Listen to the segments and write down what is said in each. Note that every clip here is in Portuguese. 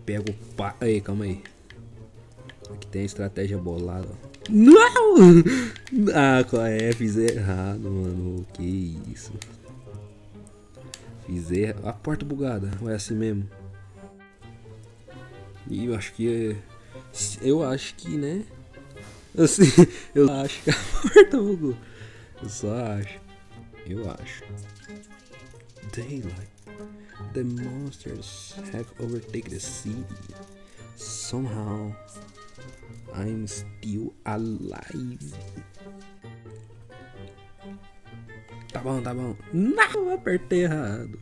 Pega o pá. Aí, calma aí. Aqui tem a estratégia bolada. Não! Ah, qual é? Fiz errado, mano. Que isso? Fiz errado. A porta bugada. Ou é assim mesmo? E eu acho que é... Eu acho que, né? Assim, eu acho que a porta bugou. Eu só acho. Eu acho. Daylight. The monsters have overtaken the city. Somehow, I'm still alive. Tá bom, tá bom. Não, eu apertei errado.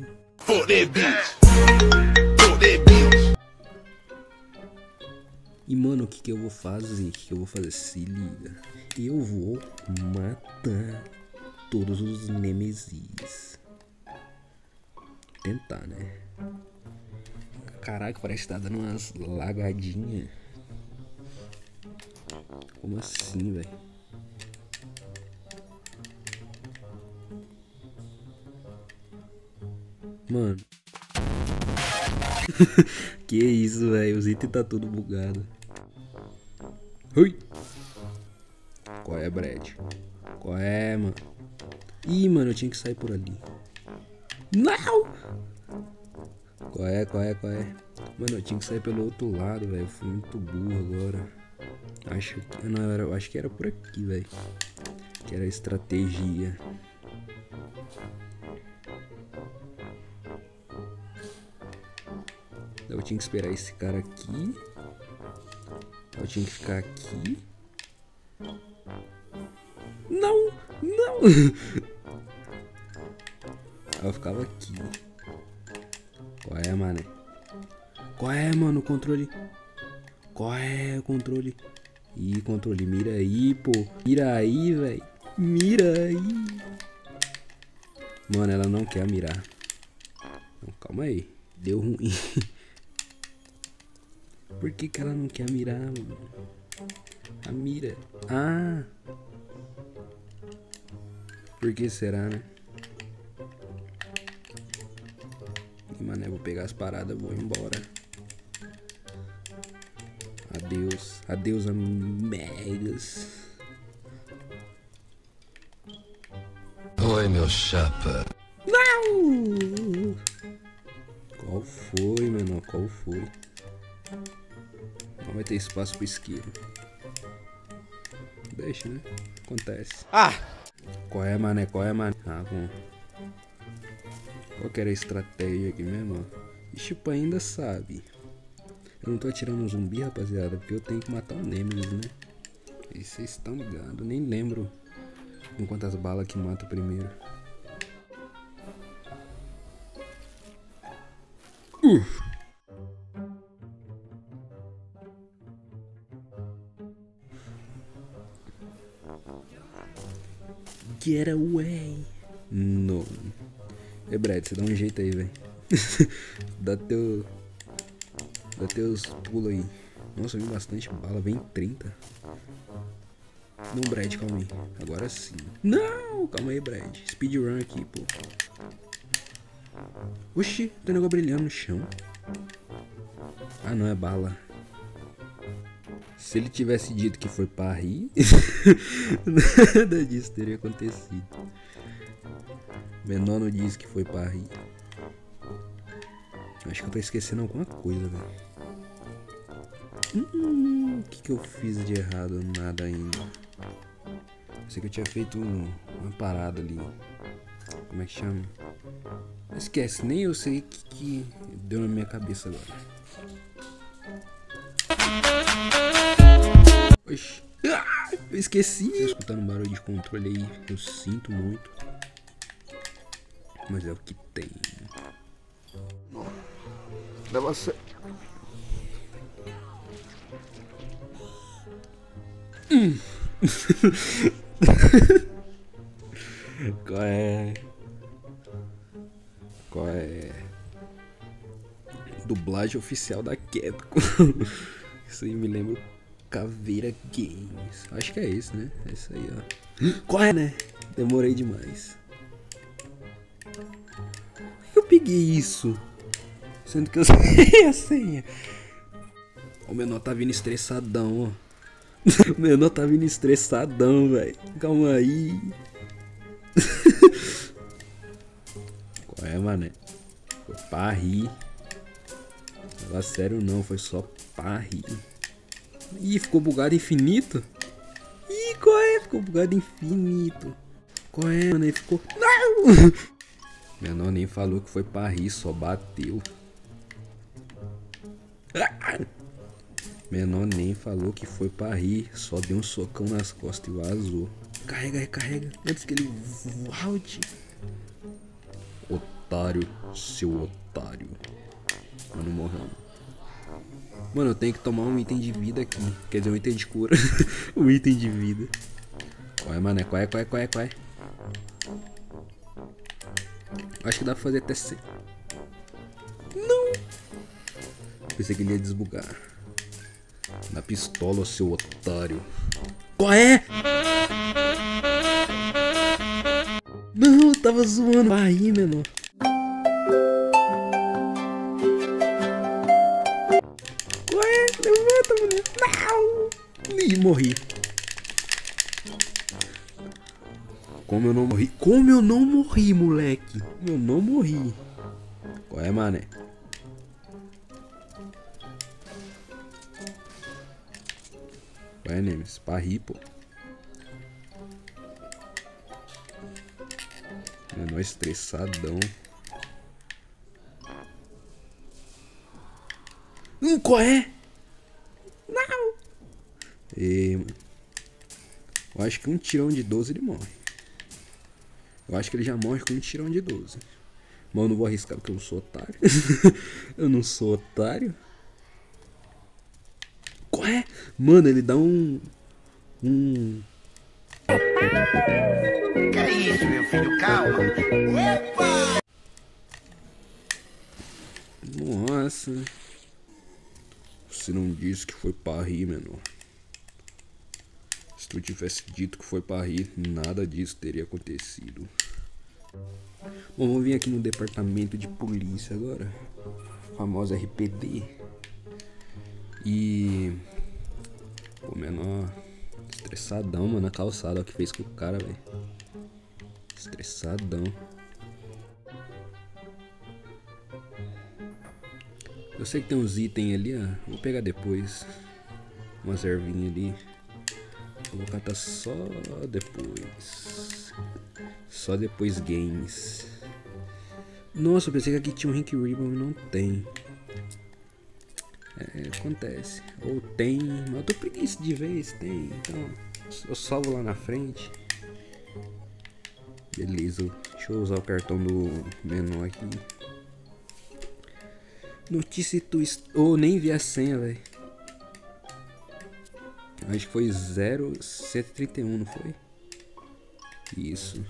E mano, o que que eu vou fazer? O que que eu vou fazer? Se liga. Eu vou matar todos os Nemesis. Tentar, né? Caraca, parece que tá dando umas lagadinhas. Como assim, velho? Mano. Que isso, velho? Os itens tá tudo bugado. Ui! Qual é, Brad? Qual é, mano? Ih, mano, eu tinha que sair por ali. Não! Qual é, qual é, qual é? Mano, eu tinha que sair pelo outro lado, velho. Eu fui muito burro agora. Acho que... Não, eu acho que era por aqui, velho. Que era a estratégia. Eu tinha que esperar esse cara aqui. Eu tinha que ficar aqui. Não! Não! Eu ficava aqui. Qual é, mano? Qual é, mano, o controle? Qual é o controle? Ih, controle, mira aí, pô. Mira aí, velho. Mira aí. Mano, ela não quer mirar. Não, calma aí. Deu ruim. Por que que ela não quer mirar, mano? A mira. Ah. Por que será, né? E, mano, eu vou pegar as paradas, vou embora. Adeus. Adeus, amigas. Oi, meu chapa. Não! Qual foi, menor? Qual foi? Não vai ter espaço pro isqueiro. Deixa, né? Acontece. Ah! Qual é, mané? Qual é, mané? Ah, bom. Qual que era a estratégia aqui mesmo? Ixi, o ainda sabe. Eu não tô atirando um zumbi, rapaziada, porque eu tenho que matar o Nemesis, né? E vocês estão ligados. Nem lembro com quantas balas que mata primeiro. Get away. Não. Ei, Brad, você dá um jeito aí, velho. Dá teus pulos aí. Nossa, eu vi bastante bala. Vem 30. Não, Brad, calma aí. Agora sim. Não, calma aí, Brad. Speedrun aqui, pô. Oxi, tem um negócio brilhando no chão. Ah, não, é bala. Se ele tivesse dito que foi pra rir, nada disso teria acontecido. Menor não disse que foi pra rir. Acho que eu tô esquecendo alguma coisa, velho. O que eu fiz de errado? Nada ainda. Sei que eu tinha feito uma parada ali. Como é que chama? Esquece, nem eu sei o que deu na minha cabeça agora. Oxi. Ah, eu esqueci. Tô escutando um barulho de controle aí. Eu sinto muito. Mas é o que tem. Leva a sério. Qual é? Qual é? Dublagem oficial da Capcom. Isso aí me lembra Caveira Games. Acho que é isso, né? É isso aí, ó. Qual é, né? Demorei demais. Por que eu peguei isso? Sendo que eu sei a senha. O menor tá vindo estressadão, ó. O menor tá vindo estressadão, velho. Calma aí. Qual é, mané? Foi pra rir. Não, sério não, foi só pra rir. Ih, ficou bugado infinito? Ih, qual é? Ficou bugado infinito. Qual é, mano? Ele ficou... Não! Menor nem falou que foi pra rir, só bateu. Menor nem falou que foi pra rir, só deu um socão nas costas e vazou. Carrega, recarrega, antes que ele volte. Otário, seu otário. Mano, morrendo. Mano, eu tenho que tomar um item de vida aqui. Quer dizer, um item de cura. Um item de vida. Qual é, mané? Qual é? Acho que dá pra fazer até 100. Não! Pensei que ele ia desbugar. Na pistola, seu otário. Qual é? Não, eu tava zoando. Aí, menor. Qual é? Levanta, mulher. Não! Ih, morri. Como eu não morri? Como eu não morri, moleque? Eu não morri. Qual é, mané? Qual é, Nemes? Pra rir, pô. Menor estressadão. Qual é? Não! Ei, mano. Eu acho que um tirão de 12 ele morre. Eu acho que ele já morre com um tirão de 12. Mas eu não vou arriscar porque eu não sou otário. Eu não sou otário. Qual é? Mano, ele dá um... Que é isso, meu filho? Calma. Opa! Nossa. Você não disse que foi pra rir, menor. Se tu tivesse dito que foi pra rir, nada disso teria acontecido. Bom, vamos vir aqui no departamento de polícia agora. Famosa RPD. E... o menor... estressadão, mano, na calçada. Olha o que fez com o cara, velho. Estressadão. Eu sei que tem uns itens ali, ó. Vou pegar depois. Umas ervinhas ali. Vou catar só depois. Só depois games. Nossa, eu pensei que aqui tinha um Rank Ribbon e não tem. É, acontece. Ou tem, mas eu tô preguiça de vez, tem. Então, eu salvo lá na frente. Beleza, deixa eu usar o cartão do menor aqui. Notícia twist. Oh, nem vi a senha, velho. Acho que foi 0131, não foi? Isso.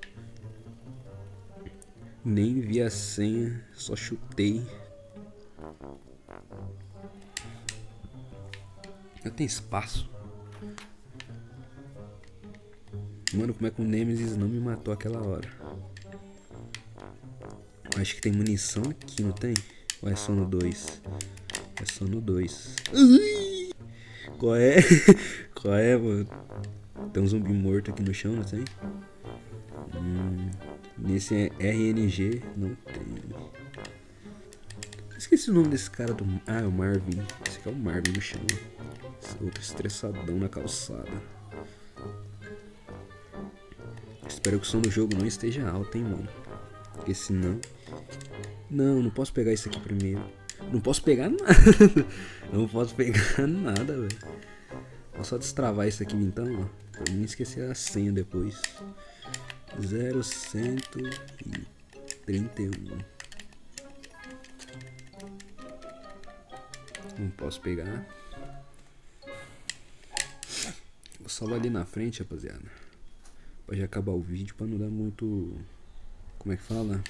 Nem vi a senha, só chutei. Eu tenho espaço. Mano, como é que o Nemesis não me matou aquela hora? Acho que tem munição aqui, não tem? Ou é só no 2? É só no 2. Qual é? Qual é, mano? Tem um zumbi morto aqui no chão, não tem? Nesse RNG não tem. Esqueci o nome desse cara do... Ah, é o Marvin. Esse aqui é o Marvin no chão. Esse outro estressadão na calçada. Espero que o som do jogo não esteja alto, hein, mano. Porque senão... Não posso pegar isso aqui primeiro. Não posso pegar nada. Não posso pegar nada, velho. Vou só destravar isso aqui então, ó. Pra não esquecer a senha depois. 0131. Não posso pegar. Vou salvar ali na frente, rapaziada. Pra já acabar o vídeo, pra não dar muito... Como é que fala?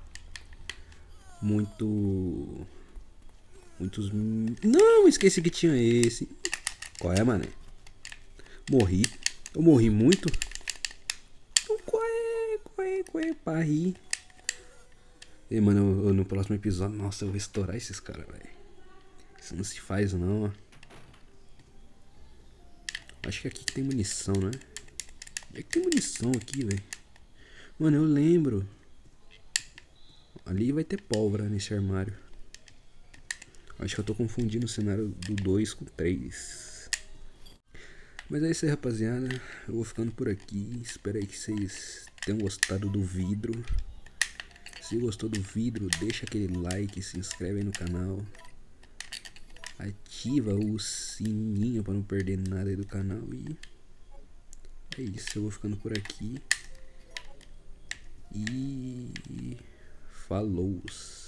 Muitos... Não, esqueci que tinha esse. Qual é, mané? Morri. Eu morri muito. Qual é, pra rir. E, mano, no próximo episódio... Nossa, eu vou estourar esses caras, velho. Isso não se faz, não, ó. Acho que aqui que tem munição, né? Onde é que tem munição aqui, velho? Mano, eu lembro. Ali vai ter pólvora nesse armário. Acho que eu tô confundindo o cenário do 2 com o 3. Mas é isso aí, rapaziada. Eu vou ficando por aqui. Espero aí que vocês tenham gostado do vidro. Se gostou do vidro, deixa aquele like, se inscreve aí no canal. Ativa o sininho para não perder nada aí do canal. E é isso, eu vou ficando por aqui. E falou!